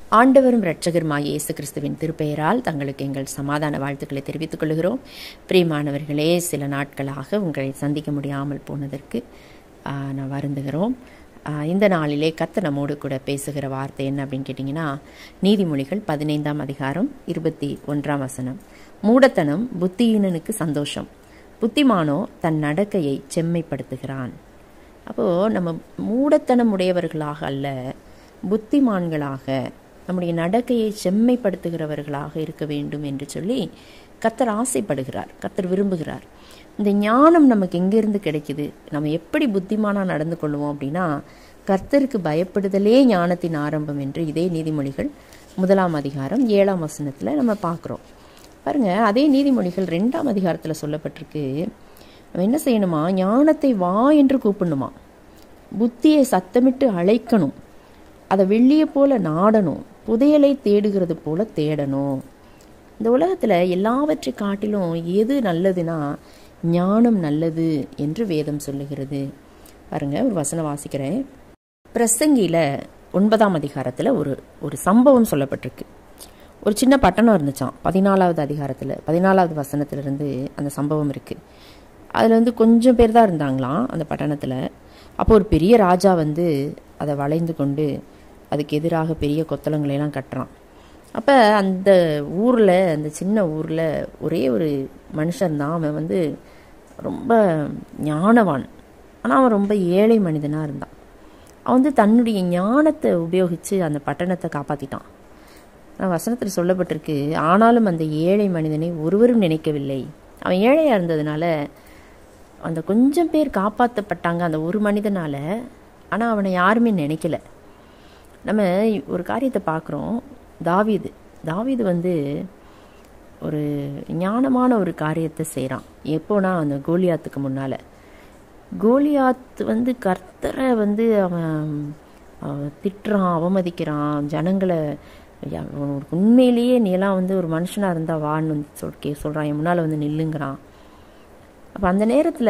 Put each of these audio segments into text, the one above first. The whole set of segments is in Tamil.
ஆண்டவரும் இரட்சகருமாகிய இயேசு கிறிஸ்துவின் திருப்பெயரால் தங்களுக்கு எங்கள் சமாதான வாழ்த்துக்களை தெரிவித்துக் கொள்கிறோம். பிரியமானவர்களே, சில நாட்களாக உங்களை சந்திக்க முடியாமல் போனதற்கு நான் வருந்துகிறோம். இந்த நாளிலே கர்த்தர் நம்மோடு கூட பேசுகிற வார்த்தை என்ன அப்படின்னு கேட்டிங்கன்னா, நீதிமொழிகள் 15ஆம் அதிகாரம் 21ஆம் வசனம். மூடத்தனம் புத்தியீனனுக்கு சந்தோஷம், புத்திமானோ தன் நடக்கையை செம்மைப்படுத்துகிறான். அப்போது நம்ம மூடத்தனம் உடையவர்களாக அல்ல, புத்திமான்களாக நம்முடைய நடக்கையை செம்மைப்படுத்துகிறவர்களாக இருக்க வேண்டும் என்று சொல்லி கர்த்தர் ஆசைப்படுகிறார், கர்த்தர் விரும்புகிறார். இந்த ஞானம் நமக்கு எங்கேருந்து கிடைக்குது? நம்ம எப்படி புத்திமானாக நடந்து கொள்வோம் அப்படின்னா, கர்த்தருக்கு பயப்படுதலே ஞானத்தின் ஆரம்பம் என்று இதே நீதிமொழிகள் 1ஆம் அதிகாரம் 7ஆம் வசனத்தில் நம்ம பார்க்குறோம். பாருங்க, அதே நீதிமொழிகள் 2ஆம் அதிகாரத்தில் சொல்லப்பட்டிருக்கு, நம்ம என்ன செய்யணுமா? ஞானத்தை வா என்று கூப்பிடணுமா, புத்தியை சத்தமிட்டு அழைக்கணும், அதை வெள்ளியை போல நாடணும், புதையலை தேடுகிறது போல தேடணும். இந்த உலகத்தில் எல்லாவற்றை காட்டிலும் எது நல்லதுன்னா ஞானம் நல்லது என்று வேதம் சொல்லுகிறது. பாருங்க, ஒரு வசனம் வாசிக்கிறேன். பிரசங்கியில் 9ஆம் அதிகாரத்தில் ஒரு சம்பவம் சொல்லப்பட்டிருக்கு. ஒரு சின்ன பட்டணம் இருந்துச்சான். 14ஆவது அதிகாரத்தில் 14ஆவது வசனத்திலிருந்து அந்த சம்பவம் இருக்குது. அதில் கொஞ்சம் பேர் தான் இருந்தாங்களாம் அந்த பட்டணத்தில். அப்போ ஒரு பெரிய ராஜா அதை வளைந்து கொண்டு அதுக்கு எதிராக பெரிய கொத்தளங்களையெல்லாம் கட்டுறான். அப்போ அந்த ஊரில், அந்த சின்ன ஊரில் ஒரே ஒரு மனுஷன் தான். அவன் ரொம்ப ஞானவான், ஆனால் அவன் ரொம்ப ஏழை மனிதனாக இருந்தான். அவன் தன்னுடைய ஞானத்தை உபயோகித்து அந்த பட்டணத்தை காப்பாற்றிட்டான். ஆனால் வசனத்தில் சொல்லப்பட்டிருக்கு, ஆனாலும் அந்த ஏழை மனிதனை ஒருவரும் நினைக்கவில்லை. அவன் ஏழையாக இருந்ததுனால அந்த கொஞ்சம் பேர் காப்பாற்றப்பட்டாங்க அந்த ஒரு மனிதனால், ஆனால் அவனை யாருமே நினைக்கல. நம்ம ஒரு காரியத்தை பார்க்குறோம். தாவீது ஒரு ஞானமான ஒரு காரியத்தை செய்கிறான். எப்போனா அந்த கோலியாத்துக்கு முன்னால். கோலியாத் கர்த்தரை அவன் திட்டுறான், அவமதிக்கிறான், ஜனங்களை உண்மையிலேயே நீலாம் ஒரு மனுஷனாக இருந்தால் வான்னு சொல்கிறான், என் முன்னால் நில்லுங்கிறான். அப்போ அந்த நேரத்தில்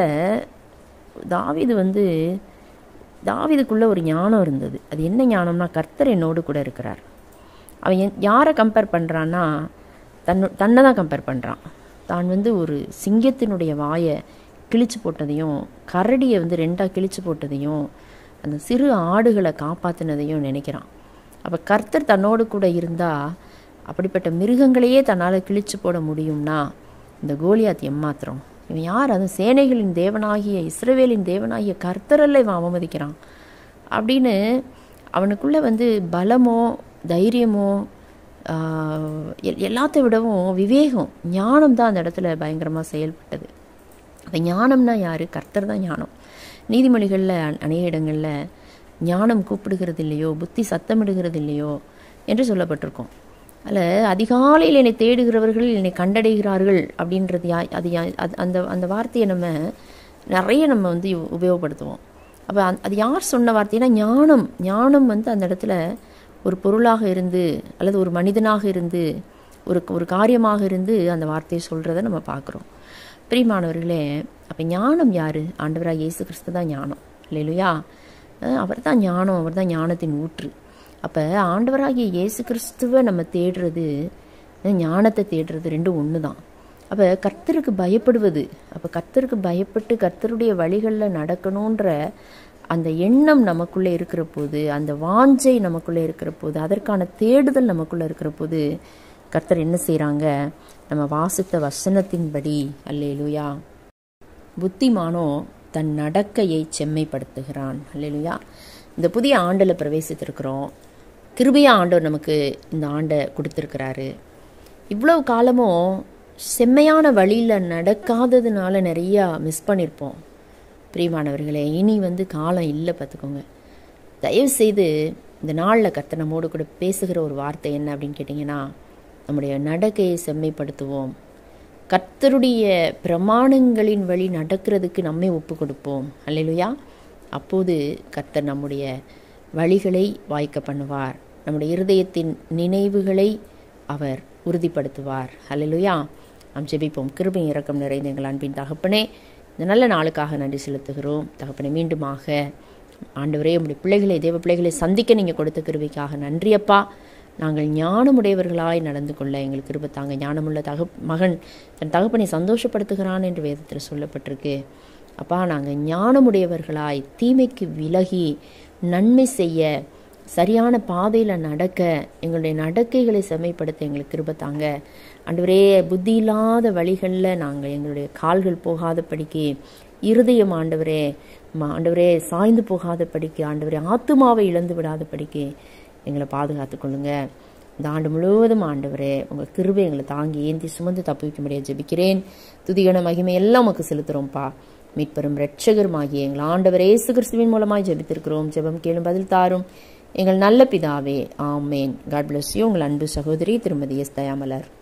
தாவீதுக்குள்ள ஒரு ஞானம் இருந்தது. அது என்ன ஞானம்னா, கர்த்தர் என்னோடு கூட இருக்கிறார். அவன் யாரை கம்பேர் பண்ணுறான்னா, தன்னை தான் கம்பேர் பண்ணுறான். தான் ஒரு சிங்கத்தினுடைய வாயை கிழிச்சு போட்டதையும், கரடியை 2ஆக கிழிச்சு போட்டதையும், அந்த சிறு ஆடுகளை காப்பாற்றினதையும் நினைக்கிறான். அப்போ கர்த்தர் தன்னோடு கூட இருந்தால் அப்படிப்பட்ட மிருகங்களையே தன்னால் கிழிச்சு போட முடியும்னா இந்த கோலியாத் எம்மாத்திரம்? இவன் யார்? அதுவும் சேனைகளின் தேவனாகிய இஸ்ரவேலின் தேவனாகிய கர்த்தரல்ல இவன் அவமதிக்கிறான் அப்படின்னு அவனுக்குள்ளே பலமோ தைரியமோ எல்லாத்தை விடவும் விவேகம், ஞானம் தான் அந்த இடத்துல பயங்கரமாக செயல்பட்டது. அப்போ ஞானம்னா யார்? கர்த்தர் தான் ஞானம். நீதிமொழிகளில் அநேக இடங்களில் ஞானம் கூப்பிடுகிறது இல்லையோ, புத்தி சத்தமிடுகிறது இல்லையோ என்று சொல்லப்பட்டிருக்கோம். அதில் அதிகாலையில் என்னை தேடுகிறவர்கள் என்னை கண்டடைகிறார்கள் அப்படின்றது அந்த வார்த்தையை நம்ம நிறைய உபயோகப்படுத்துவோம். அப்போ அது யார் சொன்ன வார்த்தைன்னா ஞானம் அந்த இடத்துல ஒரு பொருளாக இருந்து அல்லது ஒரு மனிதனாக இருந்து ஒரு காரியமாக இருந்து அந்த வார்த்தையை சொல்கிறத நம்ம பார்க்குறோம். பிரியமானவர்களே, அப்போ ஞானம் யார்? ஆண்டவராக இயேசு கிறிஸ்து தான் ஞானம். இல்லையா? அவர் தான் ஞானம், அவர் தான் ஞானத்தின் ஊற்று. அப்போ ஆண்டவராகிய இயேசு கிறிஸ்துவை நம்ம தேடுறது, ஞானத்தை தேடுறது ரெண்டும் ஒன்று தான். அப்போ கர்த்தருக்கு பயப்படுவது, அப்போ கர்த்தருக்கு பயப்பட்டு கர்த்தருடைய வழிகளில் நடக்கணுன்ற அந்த எண்ணம் நமக்குள்ளே இருக்கிற போது, அந்த வாஞ்சை நமக்குள்ளே இருக்கிற போது, அதற்கான தேடுதல் நமக்குள்ளே இருக்கிற போது கர்த்தர் என்ன செய்கிறாங்க? நம்ம வாசித்த வசனத்தின்படி, அல்லேலூயா, புத்திமானோ தன் நடக்கையை செம்மைப்படுத்துகிறான். அல்லேலூயா. இந்த புதிய ஆண்டில் பிரவேசித்திருக்கிறோம். கிருபையாக ஆண்டவர் நமக்கு இந்த ஆண்டை கொடுத்துருக்கிறாரு. இவ்வளவு காலமும் செம்மையான வழியில் நடக்காததுனால நிறையா மிஸ் பண்ணியிருப்போம். பிரியமானவர்களே, இனி காலம் இல்லை, பார்த்துக்கோங்க. தயவுசெய்து இந்த நாளில் கர்த்தர் நம்மோடு கூட பேசுகிற ஒரு வார்த்தை என்ன அப்படின்னு கேட்டிங்கன்னா, நம்முடைய நடக்கையை செம்மைப்படுத்துவோம். கர்த்தருடைய பிரமாணங்களின் வழி நடக்கிறதுக்கு நம்மை ஒப்பு கொடுப்போம். அல்லேலூயா. அப்போது கர்த்தர் நம்முடைய வழிகளை வாய்க்க பண்ணுவார், நம்முடைய இருதயத்தின் நினைவுகளை அவர் உறுதிப்படுத்துவார். அல்லேலூயா. நாம் ஜெபிப்போம். கிருபை இரக்கம் நிறைந்த எங்கள் அன்பின் தகப்பனே, இந்த நல்ல நாளுக்காக நன்றி செலுத்துகிறோம். தகப்பனே, மீண்டுமாக ஆண்டவரே, உங்களுடைய பிள்ளைகளை, தேவ பிள்ளைகளை சந்திக்க நீங்கள் கொடுத்த கிருபைக்காக நன்றி அப்பா. நாங்கள் ஞானமுடையவர்களாய் நடந்து கொள்ள எங்களுக்கு கிருபை தாங்க. ஞானமுள்ள மகன் தன் தகப்பனை சந்தோஷப்படுத்துகிறான் என்று வேதத்தில் சொல்லப்பட்டிருக்கு. அப்பா, நாங்கள் ஞானமுடையவர்களாய் தீமைக்கு விலகி நன்மை செய்ய, சரியான பாதையில் நடக்க, எங்களுடைய நடக்கைகளை செம்மைப்படுத்த எங்களுக்கு கிருபை தாங்க. ஆண்டவரே, புத்தி இல்லாத வழிகளில் நாங்கள் எங்களுடைய கால்கள் போகாதபடிக்கு, இருதயம் ஆண்டவரே சாய்ந்து போகாதபடிக்கு, ஆண்டவரே ஆத்துமாவை இழந்து விடாதபடிக்கு எங்களை பாதுகாத்து கொள்ளுங்க. இந்த ஆண்டு முழுவதும் ஆண்டவரே உங்கள் கிருபை எங்களை தாங்கி ஏந்தி சுமந்து தப்பிக்க முடியாது ஜெபிக்கிறேன். துதிகன மகிமை எல்லாம் உமக்கு செலுத்துகிறோம்ப்பா. மீட்பெரும் இரட்சகருமாகிய எங்கள் ஆண்டவர் இயேசு கிறிஸ்துவின் மூலமாய் ஜெபித்திருக்கிறோம். ஜெபம் கேளும், பதில் தாரும் எங்கள் நல்ல பிதாவே. ஆமேன். God bless you. உங்கள் அன்பு சகோதரி திருமதி எஸ். தயாமலர்.